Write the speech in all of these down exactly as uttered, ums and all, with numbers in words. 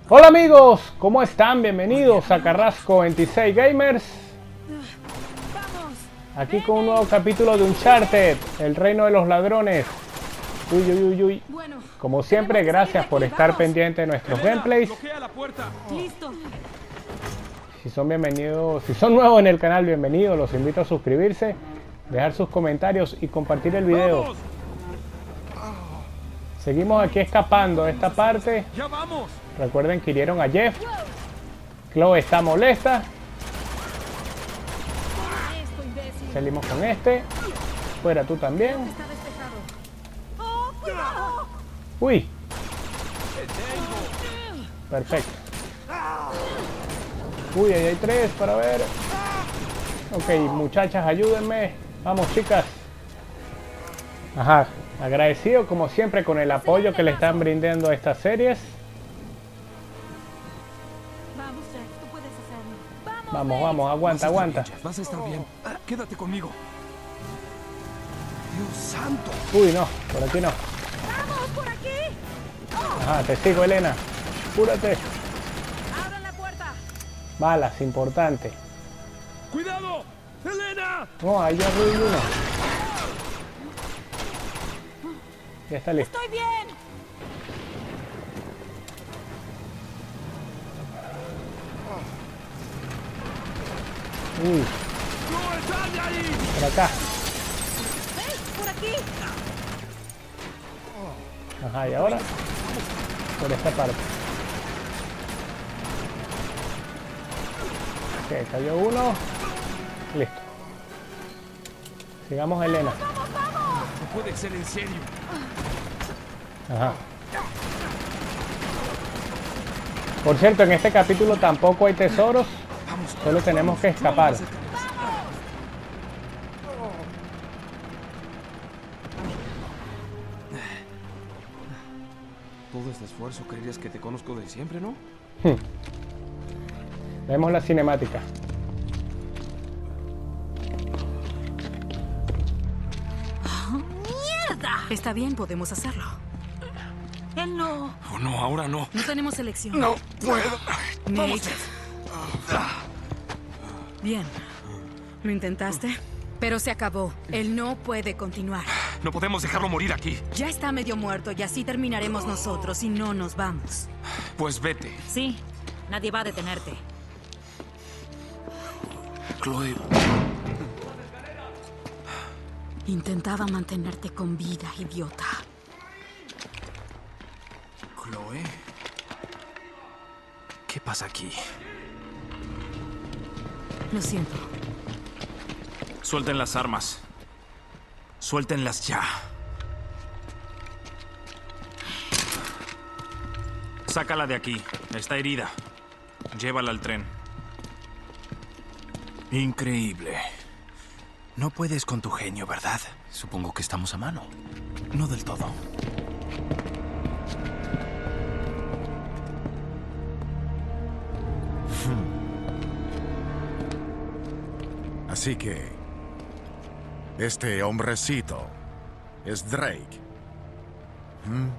Hola amigos, ¿cómo están? Bienvenidos a Carrasco veintiséis Gamers. Aquí con un nuevo capítulo de Uncharted, el reino de los ladrones. Uy, uy, uy, uy. Como siempre, gracias por estar pendiente de nuestros gameplays. Si son bienvenidos, si son nuevos en el canal, bienvenidos. Los invito a suscribirse, dejar sus comentarios y compartir el video. Seguimos aquí escapando de esta parte. Recuerden que hirieron a Jeff. Chloe está molesta. Salimos con este. Fuera tú también. Uy. Perfecto. Uy, ahí hay tres para ver. Ok, muchachas, ayúdenme. Vamos, chicas. Ajá. Agradecido como siempre con el apoyo que le están brindando a estas series. Vamos, vamos, aguanta, aguanta. Vas a estar bien. Quédate conmigo. Dios santo. Uy, no, por aquí no. ¡Vamos, por aquí! Ajá, te sigo, Elena. Cúrate. ¡Abran la puerta! Balas, importante. ¡Cuidado! ¡Elena! No, ahí ya hay uno. Ya está listo. ¡Estoy bien! Uy, ¡No, sal de ahí! por acá. ¡Ven, por aquí! Ajá, y ahora por esta parte. Ok, cayó uno. Listo. Sigamos a Elena. No puede ser en serio. Ajá. Por cierto, en este capítulo tampoco hay tesoros. Solo tenemos que escapar. Todo este esfuerzo, creerías que te conozco de siempre, ¿no? Vemos la cinemática. ¡Mierda! Está bien, podemos hacerlo. Él no... Oh, no, ahora no. No tenemos elección. No puedo. Nate. Bien. ¿Lo intentaste? Pero se acabó. Él no puede continuar. No podemos dejarlo morir aquí. Ya está medio muerto y así terminaremos nosotros y no nos vamos. Pues vete. Sí, nadie va a detenerte. Chloe. Intentaba mantenerte con vida, idiota. Chloe. ¿Qué pasa aquí? Lo siento. Suelten las armas. Suéltenlas ya. Sácala de aquí. Está herida. Llévala al tren. Increíble. No puedes con tu genio, ¿verdad? Supongo que estamos a mano. No del todo. Así que... este hombrecito es Drake. ¿Mm?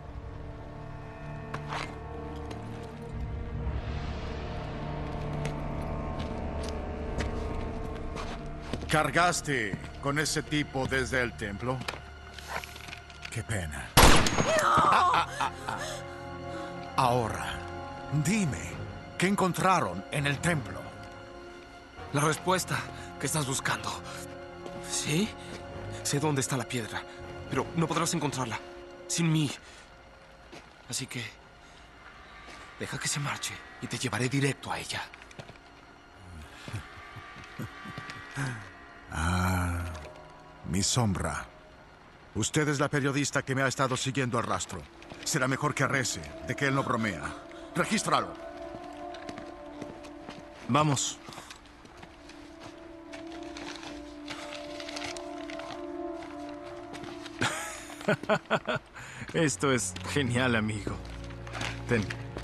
¿Cargaste con ese tipo desde el templo? Qué pena. Ah, ah, ah, ah. Ahora, dime, ¿qué encontraron en el templo? La respuesta que estás buscando. ¿Sí? Sé dónde está la piedra, pero no podrás encontrarla sin mí. Así que... deja que se marche y te llevaré directo a ella. Ah, mi sombra. Usted es la periodista que me ha estado siguiendo al rastro. Será mejor que rece de que él no bromea. Regístralo. Vamos. Esto es genial, amigo. Ten.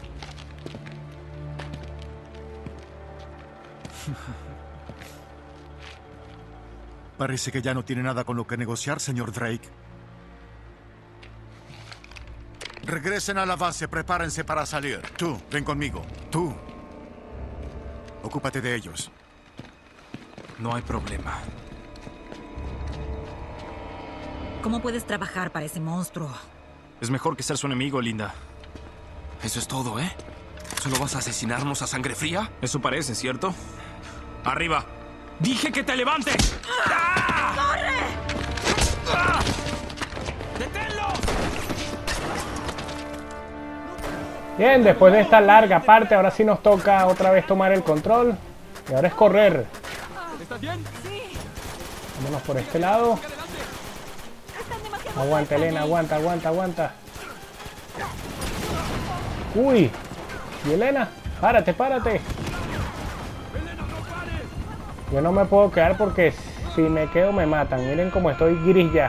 Parece que ya no tiene nada con lo que negociar, señor Drake. Regresen a la base, prepárense para salir. Tú, ven conmigo. Tú. Ocúpate de ellos. No hay problema. ¿Cómo puedes trabajar para ese monstruo? Es mejor que ser su enemigo, Linda. Eso es todo, ¿eh? ¿Solo vas a asesinarnos a sangre fría? Eso parece, ¿cierto? ¡Arriba! ¡Dije que te levantes! ¡Corre! ¡Ah! ¡Deténlo! Bien, después de esta larga parte, ahora sí nos toca otra vez tomar el control. Y ahora es correr. ¿Estás bien? Vámonos por este lado. Aguanta, Elena, aguanta, aguanta, aguanta. Uy. Y Elena, párate, párate. Yo no me puedo quedar porque si me quedo me matan. Miren cómo estoy gris ya.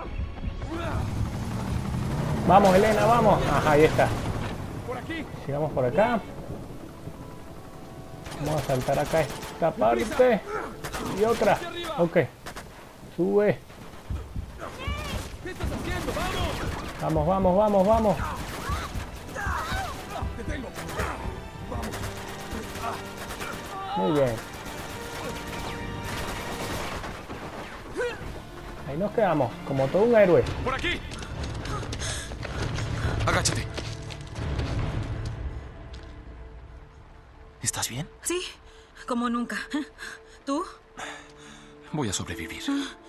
Vamos, Elena, vamos. Ajá, ahí está. Sigamos por acá. Vamos a saltar acá esta parte. Y otra. Ok. Sube. Vamos, vamos, vamos, vamos. Muy bien. Ahí nos quedamos, como todo un héroe. ¡Por aquí! Agáchate. ¿Estás bien? Sí, como nunca. ¿Tú? Voy a sobrevivir.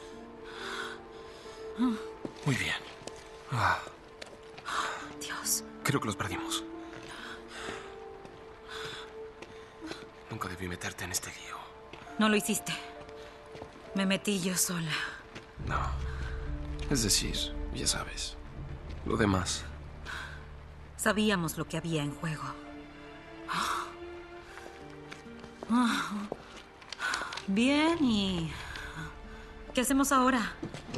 Muy bien. Ah, Dios. creo que los perdimos. Nunca debí meterte en este lío. No lo hiciste. Me metí yo sola. No. Es decir, ya sabes. Lo demás. Sabíamos lo que había en juego. Bien, ¿y qué hacemos ahora?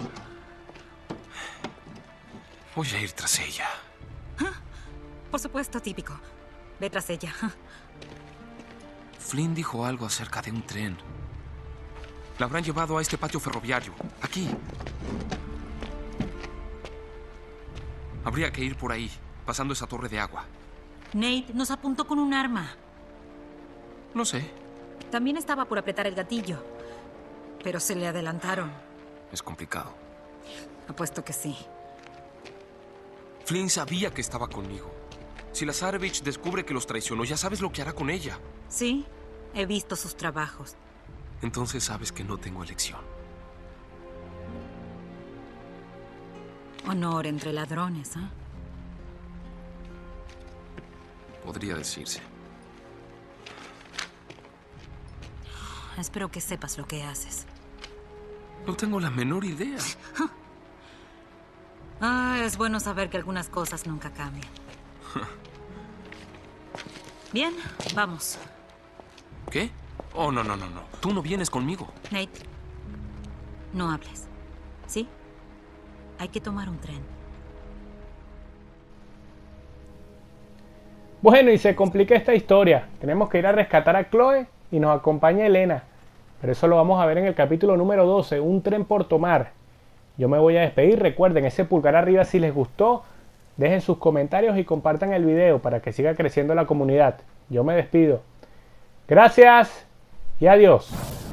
Voy a ir tras ella. Por supuesto, típico. Ve tras ella. Flynn dijo algo acerca de un tren. La habrán llevado a este patio ferroviario. Aquí. Habría que ir por ahí, pasando esa torre de agua. Nate nos apuntó con un arma. No sé. También estaba por apretar el gatillo. Pero se le adelantaron. Es complicado. Apuesto que sí. Flynn sabía que estaba conmigo. Si la Lazarevich descubre que los traicionó, ya sabes lo que hará con ella. Sí, he visto sus trabajos. Entonces sabes que no tengo elección. Honor entre ladrones, ¿eh? Podría decirse. Espero que sepas lo que haces. No tengo la menor idea. Ah, es bueno saber que algunas cosas nunca cambian. Bien, vamos. ¿Qué? Oh, no, no, no, no. Tú no vienes conmigo. Nate, no hables. ¿Sí? Hay que tomar un tren. Bueno, y se complica esta historia. Tenemos que ir a rescatar a Chloe y nos acompaña Elena. Pero eso lo vamos a ver en el capítulo número doce, un tren por tomar. Yo me voy a despedir. Recuerden ese pulgar arriba si les gustó. Dejen sus comentarios y compartan el video para que siga creciendo la comunidad. Yo me despido. Gracias y adiós.